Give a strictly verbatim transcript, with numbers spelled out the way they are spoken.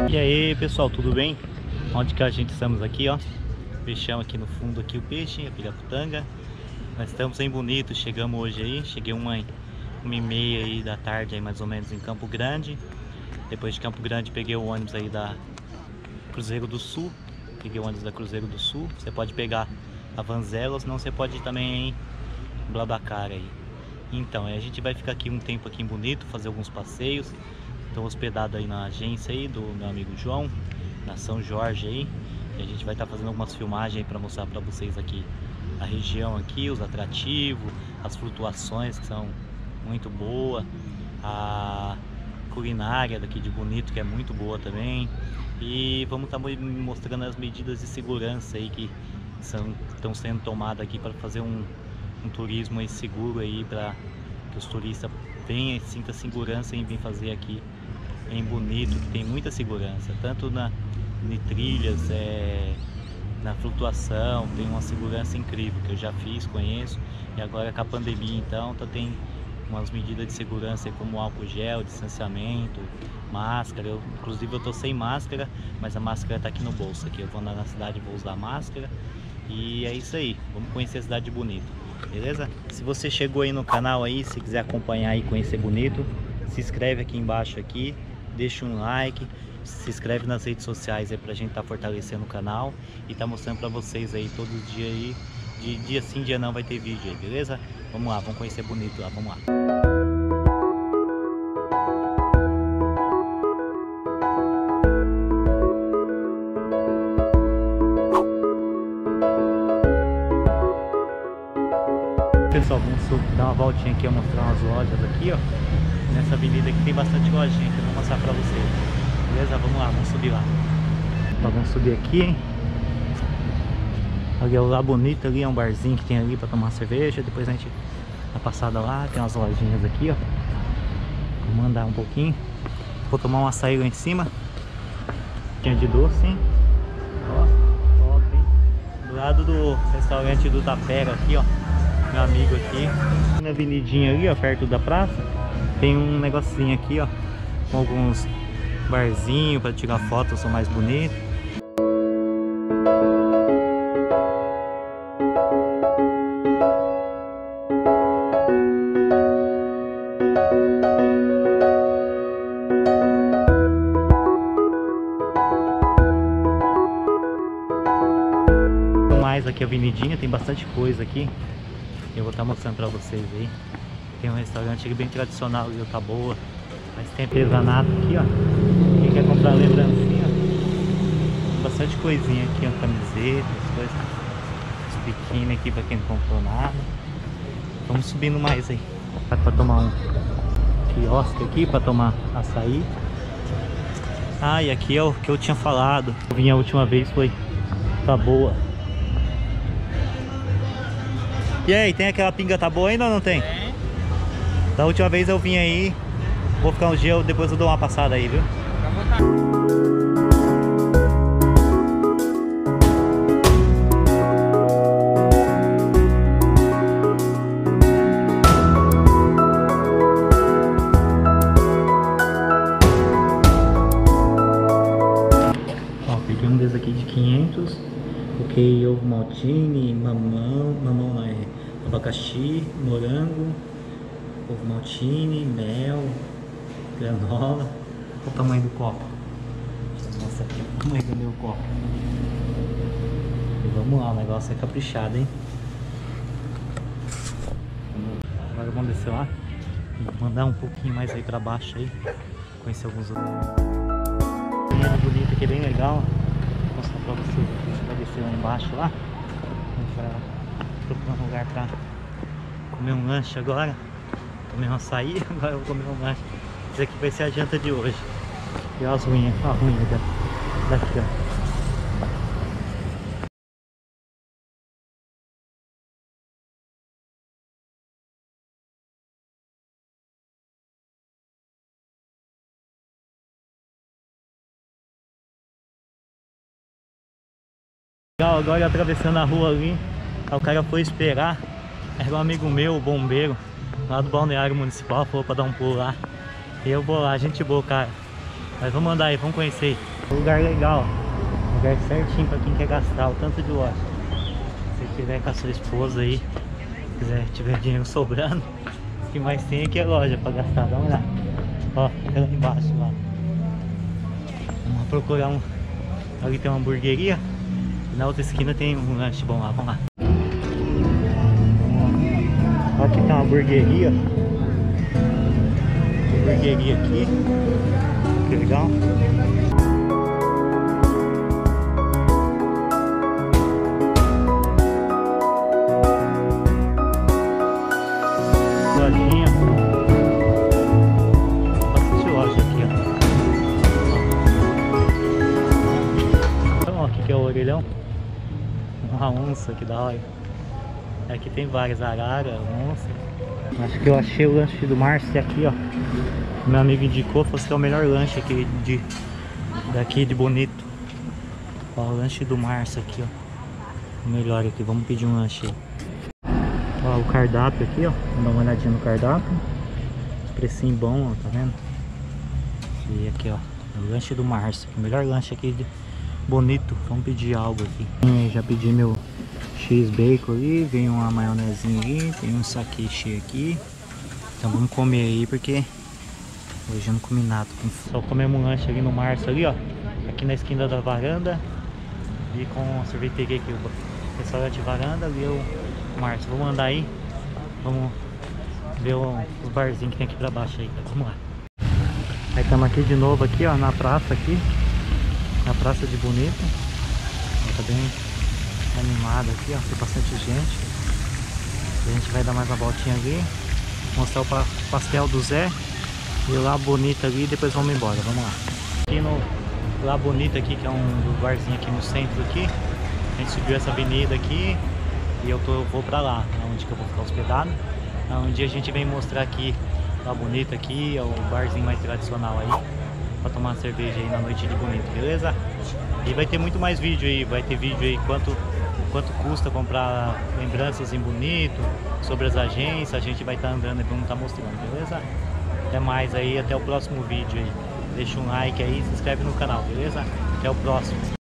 E aí pessoal, tudo bem? Onde que a gente estamos aqui, ó? Peixão aqui no fundo, aqui o peixe, a piraputanga. Nós estamos em Bonito, chegamos hoje aí. Cheguei uma, uma e meia aí da tarde aí mais ou menos em Campo Grande. Depois de Campo Grande peguei o ônibus aí da Cruzeiro do Sul. Peguei o ônibus da Cruzeiro do Sul. Você pode pegar a Vanzela, ou senão você pode ir também em Blablacar aí. Então, a gente vai ficar aqui um tempo aqui em Bonito, fazer alguns passeios. Estou hospedado aí na agência aí do meu amigo João, na São Jorge aí. E a gente vai estar tá fazendo algumas filmagens para mostrar para vocês aqui a região aqui, os atrativos, as flutuações que são muito boas, a culinária daqui de Bonito que é muito boa também. E vamos estar tá mostrando as medidas de segurança aí que são, estão sendo tomadas aqui para fazer um, um turismo aí seguro aí, para que os turistas venham e sintam segurança em vir fazer aqui em Bonito, que tem muita segurança, tanto na em trilhas, é, na flutuação, tem uma segurança incrível que eu já fiz, conheço. E agora com a pandemia então tá, tem umas medidas de segurança como álcool gel, distanciamento, máscara. Eu, inclusive eu tô sem máscara, mas a máscara tá aqui no bolso aqui. Eu vou andar na cidade e vou usar máscara. E é isso aí, vamos conhecer a cidade de Bonito, beleza? Se você chegou aí no canal aí, se quiser acompanhar e conhecer Bonito, se inscreve aqui embaixo aqui, deixa um like, se inscreve nas redes sociais aí pra gente tá fortalecendo o canal e tá mostrando pra vocês aí todos os dias aí, de dia sim, dia não vai ter vídeo aí, beleza? Vamos lá, vamos conhecer Bonito lá, vamos lá. Pessoal, vamos dar uma voltinha aqui, ó, mostrar umas lojas aqui, ó. Nessa avenida aqui tem bastante lojinha que eu vou mostrar pra vocês. Beleza? Vamos lá, vamos subir lá. Então, vamos subir aqui, hein? Ali é o Lá Bonito, ali é um barzinho que tem ali pra tomar cerveja. Depois a gente dá passada lá, tem umas lojinhas aqui, ó. Vamos andar um pouquinho. Vou tomar um açaí lá em cima. Tinha de doce, hein? Ó, top, hein? Do lado do restaurante do Tapera aqui, ó. Meu amigo aqui. Na avenidinha ali, ó, perto da praça, tem um negocinho aqui, ó, com alguns barzinhos para tirar foto, são mais bonitos. Mais aqui a avenidinha, tem bastante coisa aqui. Eu vou estar mostrando para vocês aí. Tem um restaurante aqui bem tradicional, ali, tá boa. Mas tem artesanato aqui, ó. Quem quer comprar lembrancinha, ó. Bastante coisinha aqui, ó. Camiseta, as coisas. Os biquíni aqui pra quem não comprou nada. Vamos subindo mais aí. Pra tomar um quiosque aqui, pra tomar açaí. Ah, e aqui é o que eu tinha falado. Eu vim a última vez, foi tá boa. E aí, tem aquela pinga tá boa ainda ou não tem? Tem. Da última vez eu vim aí, vou ficar uns dias, depois eu dou uma passada aí, viu? Ó, peguei um desses aqui de quinhentos. Coloquei ovo maltine, mamão, mamão não é, abacaxi, morango, ovo maltine, mel, granola. Olha o tamanho do copo. Nossa, aqui o tamanho do meu copo. E vamos lá, o negócio é caprichado, hein? Agora vamos descer lá. Vou mandar um pouquinho mais aí pra baixo aí. Conhecer alguns outros. Bonito aqui, bem legal. Vou mostrar pra vocês. A gente vai descer lá embaixo lá. A gente vai procurar um lugar pra comer um lanche agora. Tomei um açaí, agora eu vou comer um lanche. Isso aqui vai ser a janta de hoje. E olha as unhas, a unha daqui, ó. Legal, agora atravessando a rua ali, aí o cara foi esperar. Era um amigo meu, o bombeiro, lá do balneário municipal, falou pra dar um pulo lá. E eu vou lá, gente boa, cara. Mas vamos andar aí, vamos conhecer. Lugar legal, ó. Lugar certinho pra quem quer gastar o tanto de loja. Se tiver com a sua esposa aí, se quiser, tiver dinheiro sobrando, o que mais tem aqui é loja pra gastar. Dá uma olhada. Ó, fica lá embaixo lá. Vamos procurar um. Ali tem uma hamburgueria. E na outra esquina tem um lanche bom lá. Vamos lá. Ó, aqui tem uma hamburgueria. Hamburgueria aqui. Que legal. Lojinha. Bastante loja aqui, ó. Então, ó, aqui que é o orelhão. Uma onça, que da hora. Aqui tem várias araras, onça. Acho que eu achei o lanche do Márcio aqui, ó. Meu amigo indicou, falou que é o melhor lanche aqui de, daqui de Bonito. Ó, o lanche do Márcio aqui, ó. O melhor aqui, vamos pedir um lanche aí. Ó, o cardápio aqui, ó. Vamos dar uma olhadinha no cardápio. Precinho bom, ó, tá vendo? E aqui, ó, o lanche do Márcio. O melhor lanche aqui de Bonito. Vamos pedir algo aqui. Eu já pedi meu X-Bacon ali. Vem uma maionezinha ali. Tem um saquiche aqui. Então vamos comer aí, porque hoje eu não comi nada. Só comemos um lanche ali no Márcio ali, ó. Aqui na esquina da varanda. E com a sorveteria aqui, o restaurante varanda, ali o Márcio. Vamos andar aí. Vamos ver o, os barzinhos que tem aqui pra baixo aí. Vamos lá. Aí estamos aqui de novo aqui, ó, na praça aqui. Na praça de Bonito. Tá bem animado aqui, ó. Tem bastante gente. A gente vai dar mais uma voltinha ali. Mostrar o pastel do Zé. E lá Bonito ali, depois vamos embora. Vamos lá. Aqui no lá Bonito aqui, que é um barzinho aqui no centro aqui. A gente subiu essa avenida aqui. E eu, tô, eu vou pra lá, onde que eu vou ficar hospedado. Onde a gente vem mostrar aqui lá Bonito aqui, é o barzinho mais tradicional aí. Pra tomar uma cerveja aí na noite de Bonito, beleza? E vai ter muito mais vídeo aí. Vai ter vídeo aí quanto, quanto custa comprar lembranças em Bonito. Sobre as agências, a gente vai estar tá andando e vamos estar tá mostrando, beleza? Até mais aí, até o próximo vídeo aí. Deixa um like aí e se inscreve no canal, beleza? Até o próximo.